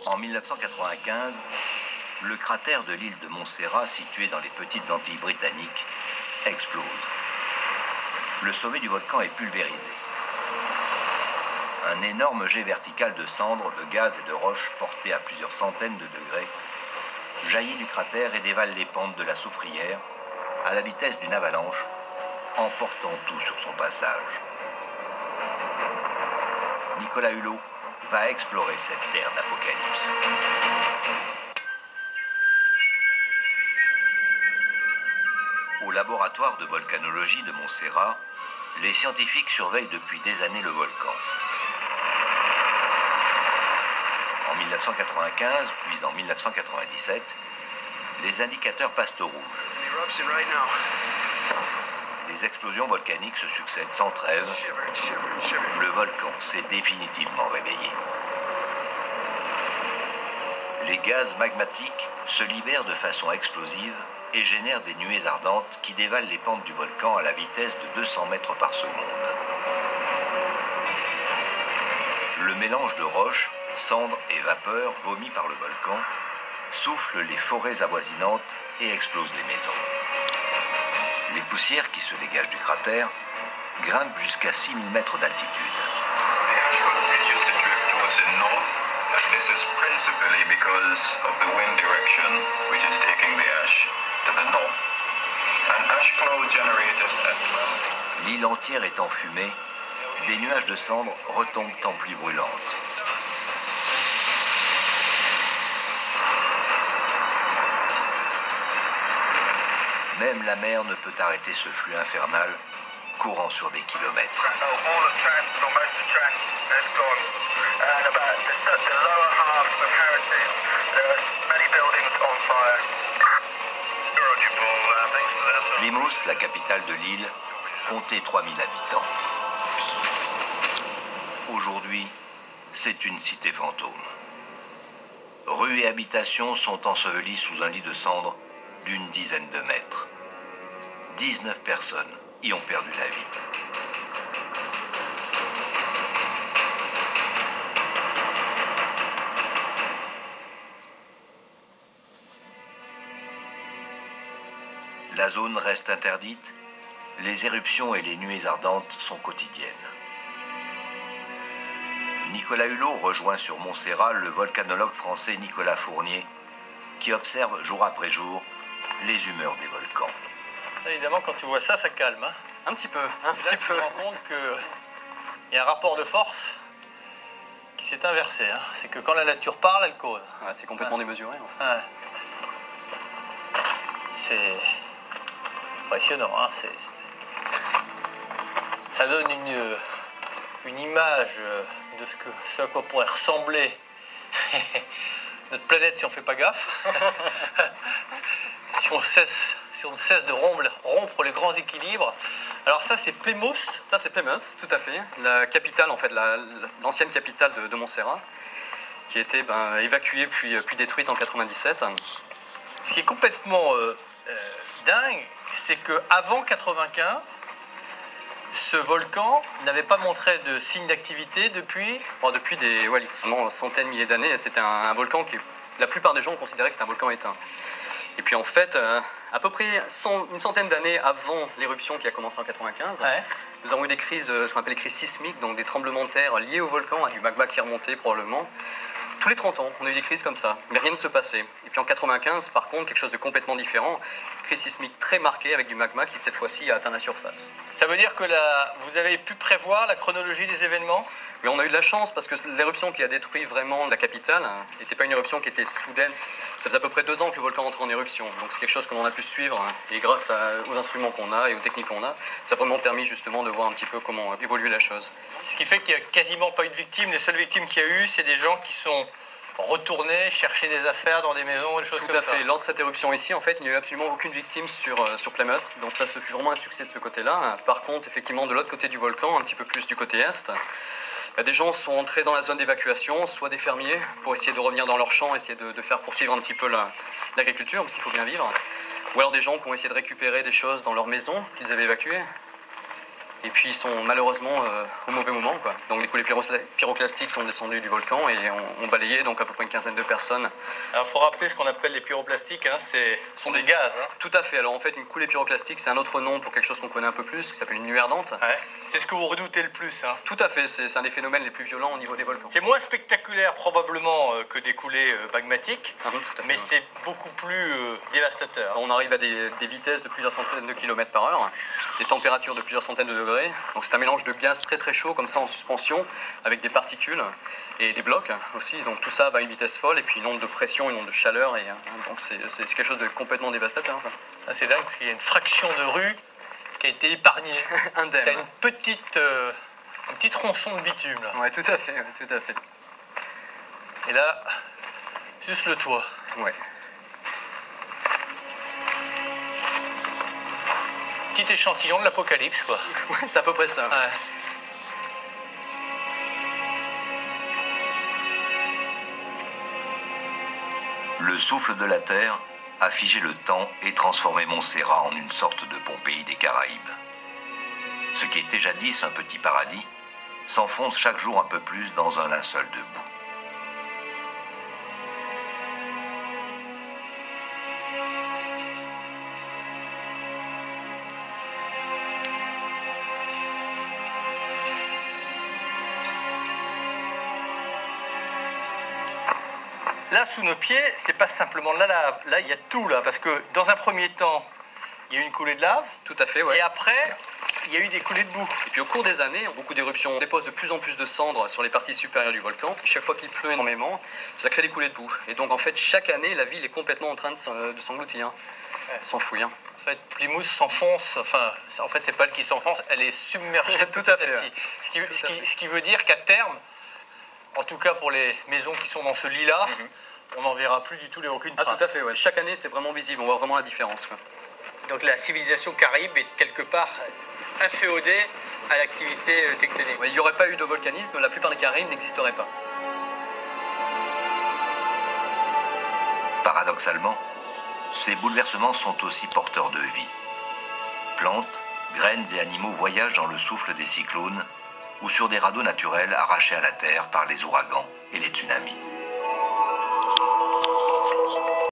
En 1995, le cratère de l'île de Montserrat, situé dans les petites Antilles britanniques, explose. Le sommet du volcan est pulvérisé. Un énorme jet vertical de cendres, de gaz et de roches porté à plusieurs centaines de degrés jaillit du cratère et dévale les pentes de la soufrière à la vitesse d'une avalanche, emportant tout sur son passage. Nicolas Hulot va explorer cette terre d'apocalypse. Au laboratoire de volcanologie de Montserrat, les scientifiques surveillent depuis des années le volcan. En 1995, puis en 1997, les indicateurs passent au rouge. Les explosions volcaniques se succèdent sans trêve. Le volcan s'est définitivement réveillé. Les gaz magmatiques se libèrent de façon explosive et génèrent des nuées ardentes qui dévalent les pentes du volcan à la vitesse de 200 mètres par seconde. Le mélange de roches, cendres et vapeurs vomies par le volcan souffle les forêts avoisinantes et explose les maisons. Les poussières qui se dégagent du cratère grimpent jusqu'à 6000 mètres d'altitude. L'île entière est enfumée, des nuages de cendres retombent en pluie brûlante. Même la mer ne peut arrêter ce flux infernal, courant sur des kilomètres. Plymouth, la capitale de l'île, comptait 3000 habitants. Aujourd'hui, c'est une cité fantôme. Rues et habitations sont ensevelies sous un lit de cendres d'une dizaine de mètres. 19 personnes y ont perdu la vie. La zone reste interdite, les éruptions et les nuées ardentes sont quotidiennes. Nicolas Hulot rejoint sur Montserrat le volcanologue français Nicolas Fournier, qui observe jour après jour les humeurs des volcans. Évidemment, quand tu vois ça, ça calme. Hein. Un petit peu. Tu te rends compte qu'il y a un rapport de force qui s'est inversé. Hein. C'est que quand la nature parle, elle cause. Ouais, c'est complètement démesuré. En fait. Ouais. C'est impressionnant. Hein. Ça donne une image de ce à quoi pourrait ressembler notre planète si on ne fait pas gaffe. si on ne cesse de rompre les grands équilibres. Alors ça, c'est Plymouth. Ça, c'est Plymouth, tout à fait. La capitale, en fait, l'ancienne capitale de Montserrat, qui a été évacuée puis détruite en 97. Ce qui est complètement dingue, c'est qu'avant 95, ce volcan n'avait pas montré de signe d'activité depuis... Depuis des centaines, milliers d'années. C'était un volcan qui, la plupart des gens considéraient que c'était un volcan éteint. Et puis en fait, à peu près une centaine d'années avant l'éruption qui a commencé en 95, nous avons eu des crises, ce qu'on appelle les crises sismiques, donc des tremblements de terre liés au volcan, à du magma qui remontait probablement. Tous les 30 ans, on a eu des crises comme ça, mais rien ne se passait. Et puis en 95, par contre, quelque chose de complètement différent, crise sismique très marquée avec du magma qui cette fois-ci a atteint la surface. Ça veut dire que vous avez pu prévoir la chronologie des événements? Mais on a eu de la chance parce que l'éruption qui a détruit vraiment la capitale n'était pas une éruption qui était soudaine. Ça faisait à peu près 2 ans que le volcan entrait en éruption. Donc c'est quelque chose que l'on a pu suivre. Et grâce aux instruments qu'on a et aux techniques qu'on a, ça a vraiment permis justement de voir un petit peu comment évoluer la chose. Ce qui fait qu'il n'y a quasiment pas eu de victimes. Les seules victimes qu'il y a eu, c'est des gens qui sont retournés chercher des affaires dans des maisons, des choses comme ça. Tout à fait. Lors de cette éruption ici, en fait, il n'y a eu absolument aucune victime sur Plymouth. Donc ça, ce fut vraiment un succès de ce côté-là. Par contre, effectivement, de l'autre côté du volcan, un petit peu plus du côté est, des gens sont entrés dans la zone d'évacuation, soit des fermiers, pour essayer de revenir dans leurs champs, essayer de faire poursuivre un petit peu l'agriculture, parce qu'il faut bien vivre. Ou alors des gens qui ont essayé de récupérer des choses dans leur maison qu'ils avaient évacuées. Et puis ils sont malheureusement au mauvais moment, quoi. Donc les coulées pyroclastiques sont descendues du volcan et ont balayé donc à peu près une quinzaine de personnes. Alors il faut rappeler ce qu'on appelle les pyroplastiques, hein, ce sont des gaz. Hein. Tout à fait. Alors en fait, une coulée pyroclastique, c'est un autre nom pour quelque chose qu'on connaît un peu plus, qui s'appelle une nuée ardente. Ouais. C'est ce que vous redoutez le plus. Hein. Tout à fait. C'est un des phénomènes les plus violents au niveau des volcans. C'est moins spectaculaire probablement que des coulées magmatiques, Tout à fait, mais c'est beaucoup plus dévastateur. On arrive à des vitesses de plusieurs centaines de kilomètres par heure, des températures de plusieurs centaines de degrés. Donc c'est un mélange de gaz très très chaud comme ça en suspension avec des particules et des blocs aussi. Donc tout ça va à une vitesse folle et puis une onde de pression, une onde de chaleur et donc c'est quelque chose de complètement dévastateur. Ah, c'est dingue parce qu'il y a une fraction de rue qui a été épargnée. Indemne. T'as une petite ronçon de bitume là. Ouais, tout à fait, tout à fait. Et là, juste le toit. Ouais. Petit échantillon de l'apocalypse quoi. Ouais, c'est à peu près ça. Ouais. Le souffle de la Terre a figé le temps et transformé Montserrat en une sorte de Pompéi des Caraïbes. Ce qui était jadis un petit paradis s'enfonce chaque jour un peu plus dans un linceul de boue. Là, sous nos pieds, c'est pas simplement de la lave. Là, il y a tout là, parce que dans un premier temps, il y a eu une coulée de lave. Tout à fait, ouais. Et après, il y a eu des coulées de boue. Et puis au cours des années, beaucoup d'éruptions déposent de plus en plus de cendres sur les parties supérieures du volcan. Et chaque fois qu'il pleut énormément, ça crée des coulées de boue. Et donc en fait, chaque année, la ville est complètement en train de s'engloutir, de s'enfouir. En fait, Plymouth s'enfonce, enfin, en fait, c'est pas elle qui s'enfonce, elle est submergée Tout à fait. petit. Ce qui veut dire qu'à terme, en tout cas pour les maisons qui sont dans ce lit-là, on n'en verra plus du tout aucune trace. Ah, tout à fait, ouais. Chaque année, c'est vraiment visible, on voit vraiment la différence. Quoi. Donc la civilisation caraïbe est quelque part inféodée à l'activité tectonique. Ouais, il n'y aurait pas eu de volcanisme, la plupart des Caraïbes n'existeraient pas. Paradoxalement, ces bouleversements sont aussi porteurs de vie. Plantes, graines et animaux voyagent dans le souffle des cyclones ou sur des radeaux naturels arrachés à la terre par les ouragans et les tsunamis.